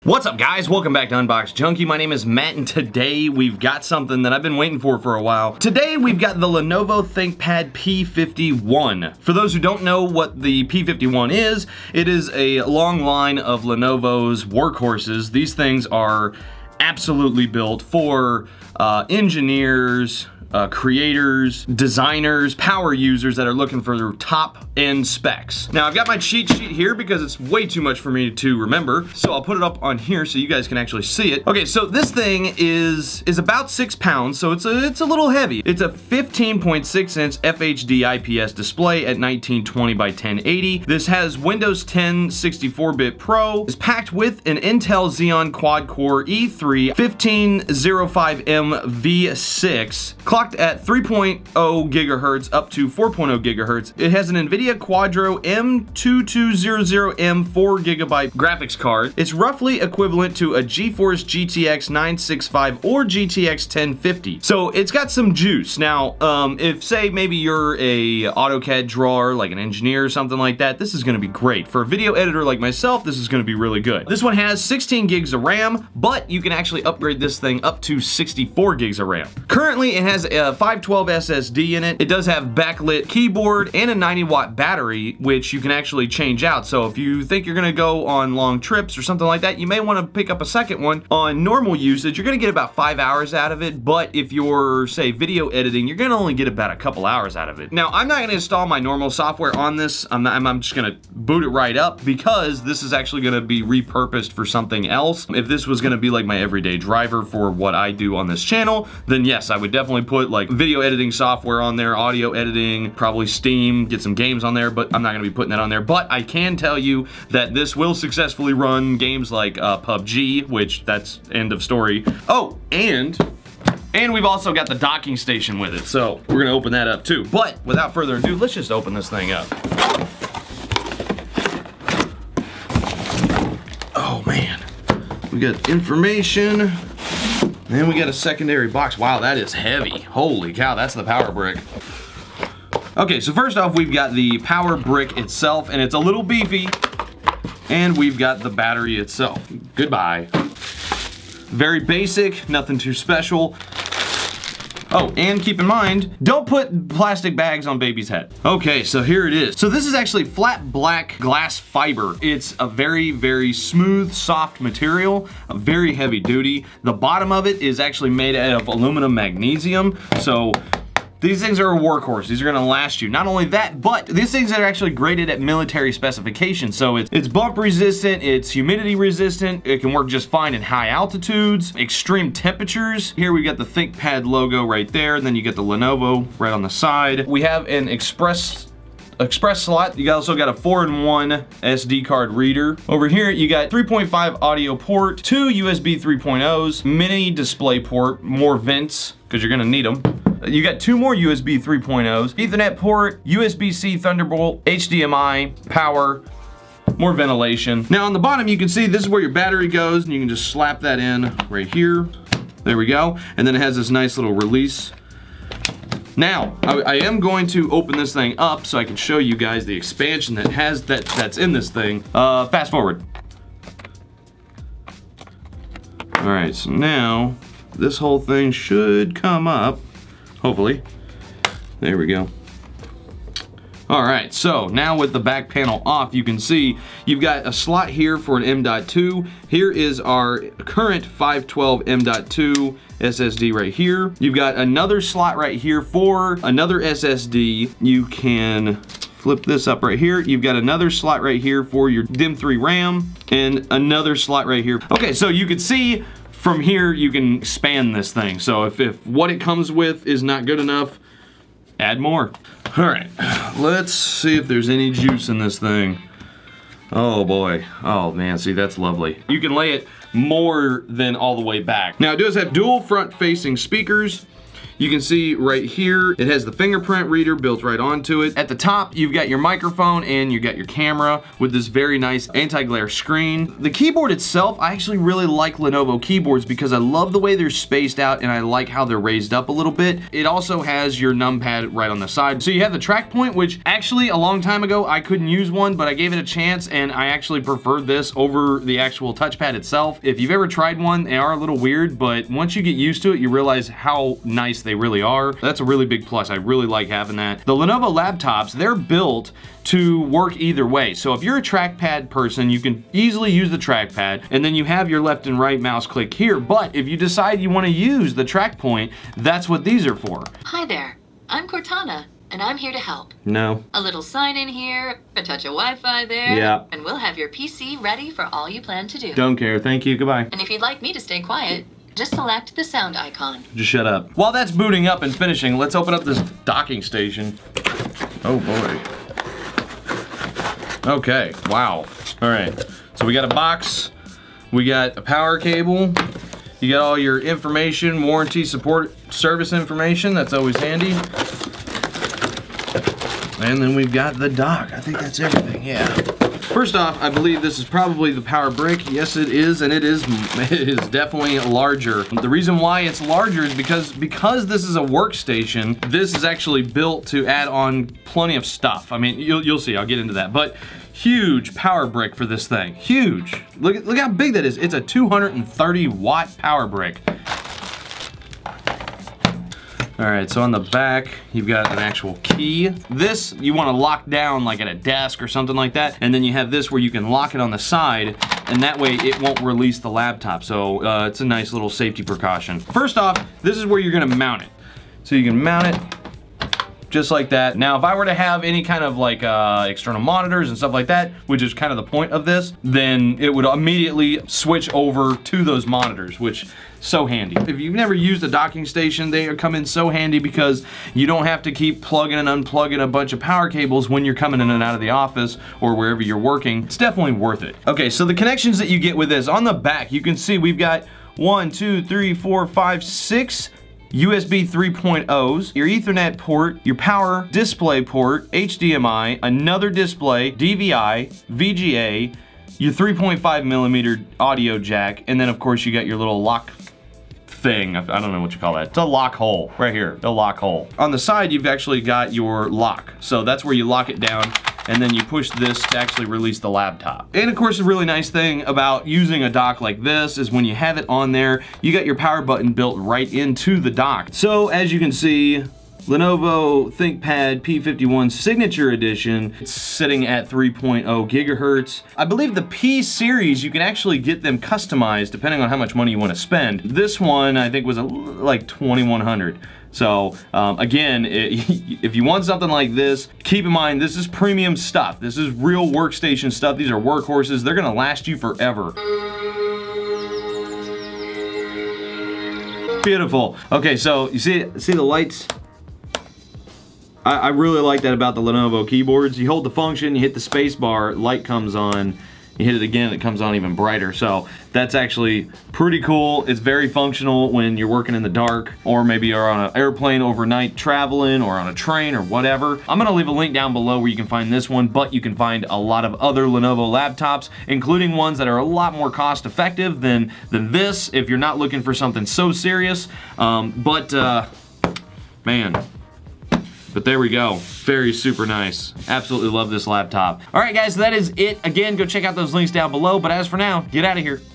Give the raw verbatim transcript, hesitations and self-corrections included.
What's up, guys? Welcome back to Unbox Junkie. My name is Matt, and today we've got something that I've been waiting for for a while. Today we've got the Lenovo ThinkPad P fifty-one. For those who don't know what the P fifty-one is, it is a long line of Lenovo's workhorses. These things are absolutely built for uh, engineers, Uh, creators, designers, power users that are looking for their top-end specs. Now, I've got my cheat sheet here because it's way too much for me to remember, so I'll put it up on here so you guys can actually see it. Okay, so this thing is is about six pounds, so it's a, it's a little heavy. It's a fifteen point six inch F H D I P S display at nineteen twenty by ten eighty. This has Windows ten sixty-four bit Pro. It's packed with an Intel Xeon quad-core E three fifteen oh five M V six, clocked at three point oh gigahertz up to four point oh gigahertz. It has an NVIDIA Quadro M two two hundred M four gigabyte graphics card. It's roughly equivalent to a GeForce G T X nine sixty-five or G T X ten fifty. So it's got some juice. Now, um, if say maybe you're a AutoCAD drawer, like an engineer or something like that, this is gonna be great. For a video editor like myself, this is gonna be really good. This one has sixteen gigs of RAM, but you can actually upgrade this thing up to sixty-four gigs of RAM. Currently, it has a five twelve S S D in it. It does have backlit keyboard and a ninety watt battery, which you can actually change out. So if you think you're gonna go on long trips or something like that, you may wanna pick up a second one. On normal usage, you're gonna get about five hours out of it, but if you're, say, video editing, you're gonna only get about a couple hours out of it. Now, I'm not gonna install my normal software on this. I'm, not, I'm, I'm just gonna boot it right up because this is actually gonna be repurposed for something else. If this was gonna be like my everyday driver for what I do on this channel, then yes, I would definitely put like video editing software on there, audio editing, probably Steam, get some games on there, but I'm not gonna be putting that on there. But I can tell you that this will successfully run games like uh, P U B G, which that's end of story. Oh, and And we've also got the docking station with it, so we're gonna open that up too. But without further ado, let's just open this thing up. Oh man, we got information. Then we got a secondary box. Wow, that is heavy. Holy cow, that's the power brick. Okay, so first off, we've got the power brick itself, and it's a little beefy. And we've got the battery itself. Goodbye. Very basic, nothing too special. Oh, and keep in mind, don't put plastic bags on baby's head. Okay, so here it is. So this is actually flat black glass fiber. It's a very, very smooth, soft material, a very heavy duty. The bottom of it is actually made out of aluminum magnesium. So these things are a workhorse. These are gonna last you. Not only that, but these things are actually graded at military specifications. So it's, it's bump resistant, it's humidity resistant, it can work just fine in high altitudes, extreme temperatures. Here we got the ThinkPad logo right there, and then you get the Lenovo right on the side. We have an express express slot. You also got a four in one S D card reader. Over here, you got three point five audio port, two U S B three point ohs, mini display port, more vents, because you're gonna need them. You got two more U S B three point ohs, Ethernet port, U S B C Thunderbolt, H D M I, power, more ventilation. Now on the bottom, you can see this is where your battery goes, and you can just slap that in right here. There we go. And then it has this nice little release. Now, I, I am going to open this thing up so I can show you guys the expansion that has that that's in this thing. Uh, fast forward. All right, so now this whole thing should come up, hopefully. There we go. All right, so now with the back panel off, you can see you've got a slot here for an M dot two. Here is our current five twelve M dot two S S D right here. You've got another slot right here for another S S D. You can flip this up right here. You've got another slot right here for your D I M three RAM and another slot right here. Okay, so you can see from here you can expand this thing. So if, if what it comes with is not good enough, add more. All right, let's see if there's any juice in this thing. Oh boy, oh man, see, that's lovely. You can lay it more than all the way back. Now it does have dual front facing speakers. you can see right here, it has the fingerprint reader built right onto it. At the top, you've got your microphone and you've got your camera with this very nice anti-glare screen. The keyboard itself, I actually really like Lenovo keyboards because I love the way they're spaced out and I like how they're raised up a little bit. It also has your numpad right on the side. So you have the track point, which actually a long time ago I couldn't use one, but I gave it a chance and I actually preferred this over the actual touchpad itself. If you've ever tried one, they are a little weird, but once you get used to it, you realize how nice they really are. That's a really big plus. I really like having that. The Lenovo laptops, they're built to work either way. So if you're a trackpad person, you can easily use the trackpad, and then you have your left and right mouse click here. But if you decide you want to use the track point, that's what these are for. Hi there, I'm Cortana, and I'm here to help. No. A little sign in here, a touch of Wi-Fi there, yeah, and we'll have your P C ready for all you plan to do. Don't care, thank you, goodbye. And if you'd like me to stay quiet, just select the sound icon. Just shut up. While that's booting up and finishing, let's open up this docking station. Oh boy. Okay, wow. All right, so we got a box, we got a power cable, you got all your information, warranty, support, service information, that's always handy. And then we've got the dock. I think that's everything, yeah. First off, I believe this is probably the power brick. Yes, it is, and it is it is definitely larger. The reason why it's larger is because because this is a workstation, this is actually built to add on plenty of stuff. I mean, you'll, you'll see, I'll get into that. But huge power brick for this thing, huge. Look, look how big that is. It's a two hundred thirty watt power brick. All right, so on the back, you've got an actual key. This, you wanna lock down like at a desk or something like that, and then you have this where you can lock it on the side, and that way it won't release the laptop. So uh, it's a nice little safety precaution. First off, this is where you're gonna mount it. So you can mount it just like that. Now, if I were to have any kind of like uh, external monitors and stuff like that, which is kind of the point of this, then it would immediately switch over to those monitors, which so handy. If you've never used a docking station, they come in so handy because you don't have to keep plugging and unplugging a bunch of power cables when you're coming in and out of the office or wherever you're working. It's definitely worth it. Okay, so the connections that you get with this, on the back, you can see we've got one, two, three, four, five, six U S B three point ohs, your Ethernet port, your power display port, H D M I, another display, D V I, V G A, your three point five millimeter audio jack, and then of course you got your little lock thing. I don't know what you call that. It's a lock hole right here, the lock hole. On the side, you've actually got your lock. So that's where you lock it down, and then you push this to actually release the laptop. And of course, a really nice thing about using a dock like this is when you have it on there, you got your power button built right into the dock. So as you can see, Lenovo ThinkPad P fifty-one Signature Edition. It's sitting at three point oh gigahertz. I believe the P series, you can actually get them customized depending on how much money you want to spend. This one, I think, was a, like twenty-one hundred. So um, again, it, if you want something like this, keep in mind this is premium stuff. This is real workstation stuff. These are workhorses. They're gonna last you forever. Beautiful. Okay, so you see, see the lights? I, I really like that about the Lenovo keyboards. You hold the function, you hit the space bar, light comes on. You hit it again, it comes on even brighter. So that's actually pretty cool. It's very functional when you're working in the dark, or maybe you're on an airplane overnight traveling, or on a train or whatever. I'm gonna leave a link down below where you can find this one, but you can find a lot of other Lenovo laptops, including ones that are a lot more cost effective than, than this, if you're not looking for something so serious. Um, but uh, man, But there we go. Very super nice. Absolutely love this laptop. All right, guys, so that is it. Again, go check out those links down below. But as for now, get out of here.